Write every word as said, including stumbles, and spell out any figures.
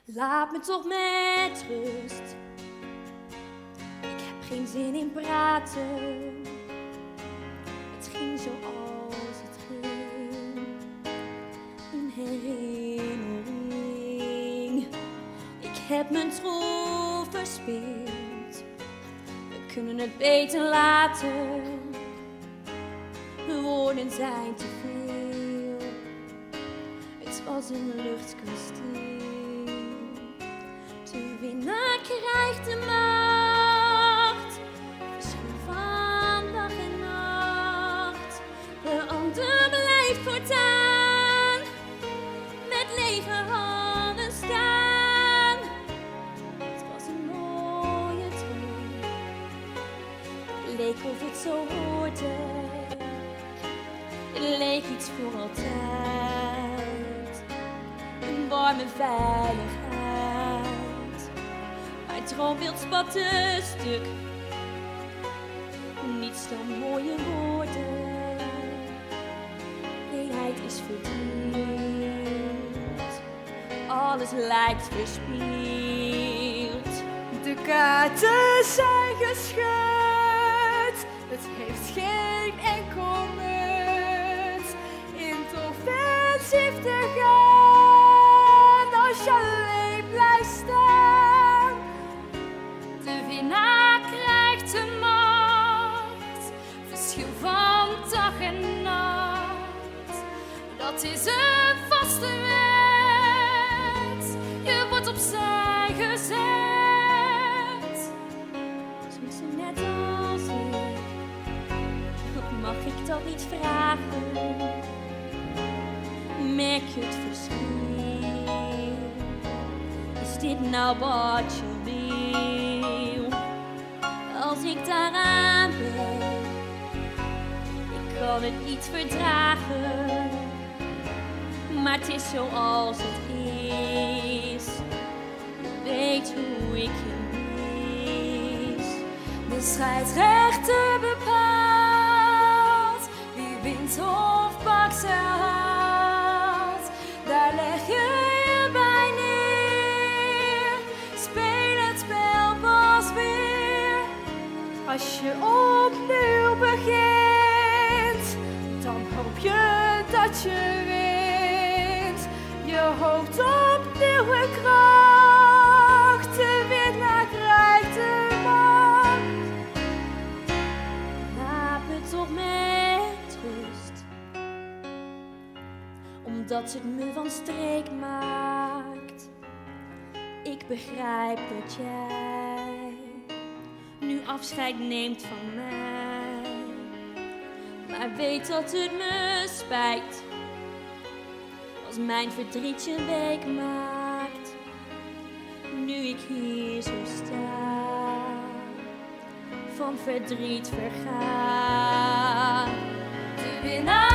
Laat me toch met rust. Ik heb geen zin in praten. Het ging zoals het ging. Een herinnering. Ik heb mijn troef verspeeld. We kunnen het beter laten. Woorden zijn te veel. Het was een luchtkasteel. De winnaar krijgt de macht. Verschil van dag en nacht. De ander blijft voortaan met lege handen staan. Het was een mooie droom. Leek of het zo hoorde. Het leek iets voor altijd. Een warme veiligheid. Mijn droombeeld spatte stuk. Niets dan mooie woorden. Eenheid is verdeeld. Alles lijkt verspild. De kaarten zijn geschud. Het heeft geen enkel nut. In het offensief te gaan als je alleen blijft staan. De winnaar krijgt de macht. Verschil van dag en nacht. Dat is een vaste wet. Je wordt opzij gezet. Soms net als ik. Mag ik dat niet vragen? Merk je het verschil? Is dit nou wat je wil? Als ik daaraan ben, ik kan het niet verdragen. Maar het is zoals het is. Je weet hoe ik je mis. De scheidsrechter bepaalt wie wint of pakt ze haalt. Daar leg je je bij neer. Speel het spel pas weer. Als je opnieuw begint, dan hoop je dat je wint. Je hoopt op nieuwe kracht. De winnaar krijgt de macht. Laat me toch met rust. Omdat het me van streek maakt. Ik begrijp dat jij nu afscheid neemt van mij. Maar weet dat het me spijt. Als mijn verdriet je week maakt. Nu ik hier zo sta. Van verdriet verga. De winnaar